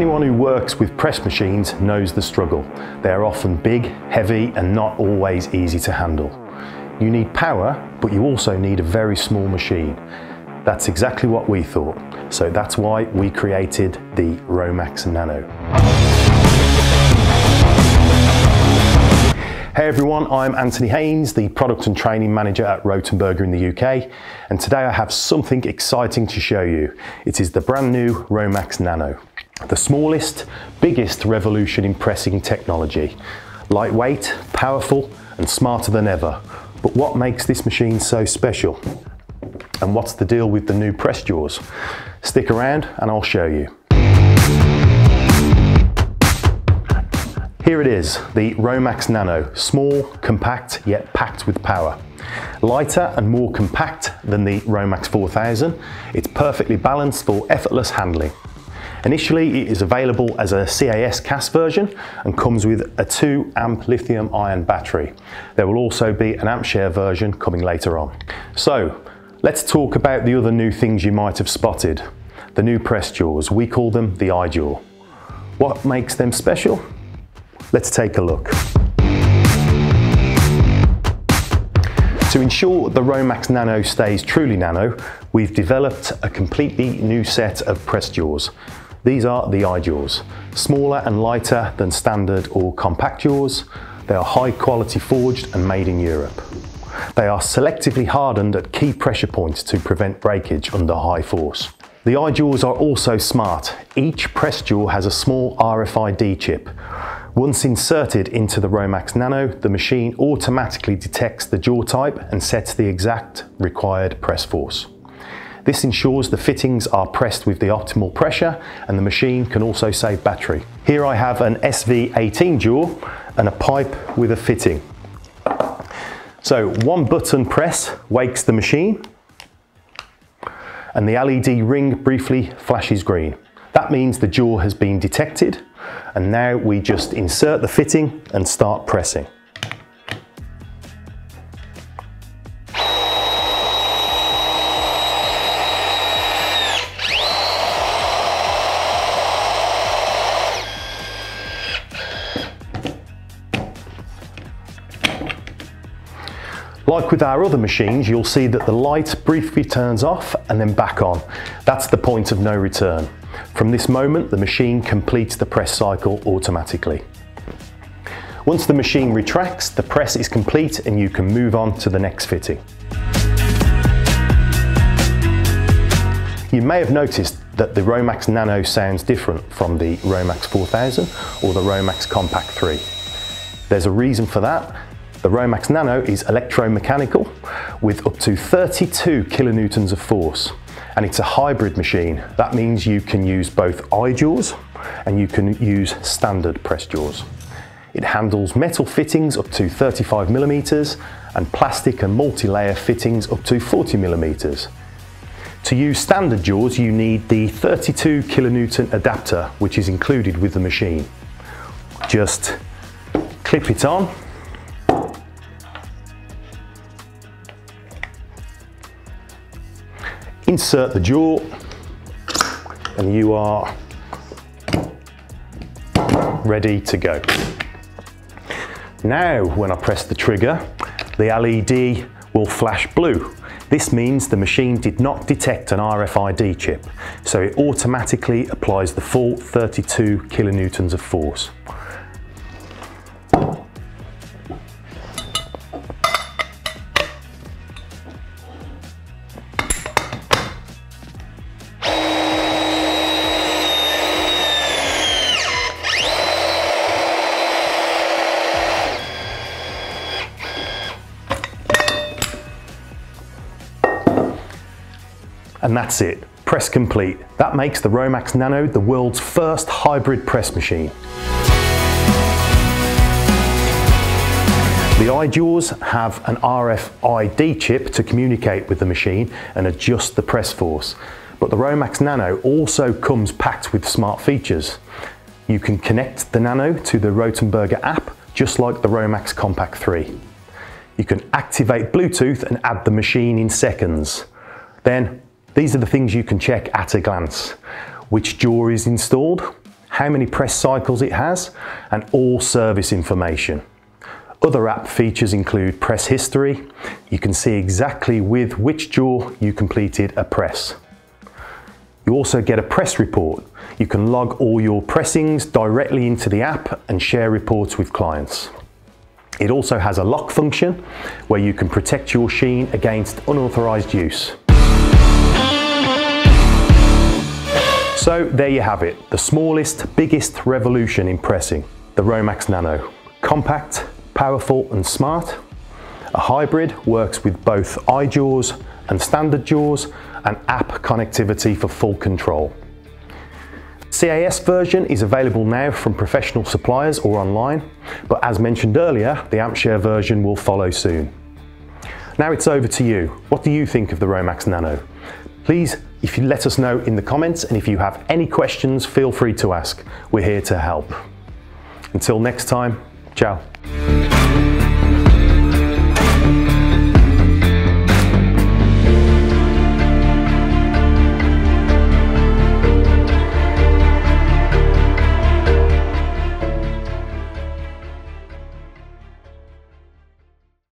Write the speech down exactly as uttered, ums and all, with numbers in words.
Anyone who works with press machines knows the struggle. They are often big, heavy, and not always easy to handle. You need power, but you also need a very small machine. That's exactly what we thought. So that's why we created the ROMAX Nano. Hey everyone, I'm Anthony Haynes, the Product and Training Manager at Rothenberger in the U K, and today I have something exciting to show you. It is the brand new ROMAX Nano. The smallest, biggest revolution in pressing technology. Lightweight, powerful, and smarter than ever. But what makes this machine so special? And what's the deal with the new press jaws? Stick around and I'll show you. Here it is, the ROMAX Nano, small, compact, yet packed with power. Lighter and more compact than the ROMAX four thousand, it's perfectly balanced for effortless handling. Initially, it is available as a C A S cast version and comes with a two amp lithium ion battery. There will also be an amp share version coming later on. So, let's talk about the other new things you might have spotted. The new press jaws, we call them the iJAW. What makes them special? Let's take a look. To ensure the ROMAX Nano stays truly nano, we've developed a completely new set of press jaws. These are the iJAWs, smaller and lighter than standard or compact jaws. They are high quality forged and made in Europe. They are selectively hardened at key pressure points to prevent breakage under high force. The iJAWs are also smart. Each press jaw has a small R F I D chip. Once inserted into the ROMAX Nano, the machine automatically detects the jaw type and sets the exact required press force. This ensures the fittings are pressed with the optimal pressure and the machine can also save battery. Here I have an S V eighteen jaw and a pipe with a fitting. So one button press wakes the machine and the L E D ring briefly flashes green. That means the jaw has been detected, and now we just insert the fitting and start pressing. Like with our other machines, you'll see that the light briefly turns off and then back on. That's the point of no return. From this moment, the machine completes the press cycle automatically. Once the machine retracts, the press is complete and you can move on to the next fitting. You may have noticed that the ROMAX Nano sounds different from the ROMAX four thousand or the ROMAX Compact three. There's a reason for that. The ROMAX Nano is electromechanical with up to thirty-two kilonewtons of force, and it's a hybrid machine. That means you can use both iJAWs and you can use standard press jaws. It handles metal fittings up to thirty-five millimeters and plastic and multi-layer fittings up to forty millimeters. To use standard jaws, you need the thirty-two kilonewton adapter, which is included with the machine. Just clip it on. Insert the jaw and you are ready to go. Now when I press the trigger, the L E D will flash blue. This means the machine did not detect an R F I D chip, so it automatically applies the full thirty-two kilonewtons of force. And that's it, press complete. That makes the ROMAX Nano the world's first hybrid press machine. The iJAWs have an R F I D chip to communicate with the machine and adjust the press force. But the ROMAX Nano also comes packed with smart features. You can connect the Nano to the Rothenberger app, just like the ROMAX Compact three. You can activate Bluetooth and add the machine in seconds. Then, these are the things you can check at a glance. Which jaw is installed, how many press cycles it has, and all service information. Other app features include press history. You can see exactly with which jaw you completed a press. You also get a press report. You can log all your pressings directly into the app and share reports with clients. It also has a lock function where you can protect your sheen against unauthorized use. So there you have it, the smallest, biggest revolution in pressing, the ROMAX Nano. Compact, powerful and smart. A hybrid, works with both iJAWs and standard jaws, and app connectivity for full control. C A S version is available now from professional suppliers or online, but as mentioned earlier, the AmpShare version will follow soon. Now it's over to you. What do you think of the ROMAX Nano? Please, if you let us know in the comments, and if you have any questions, feel free to ask. We're here to help. Until next time, ciao.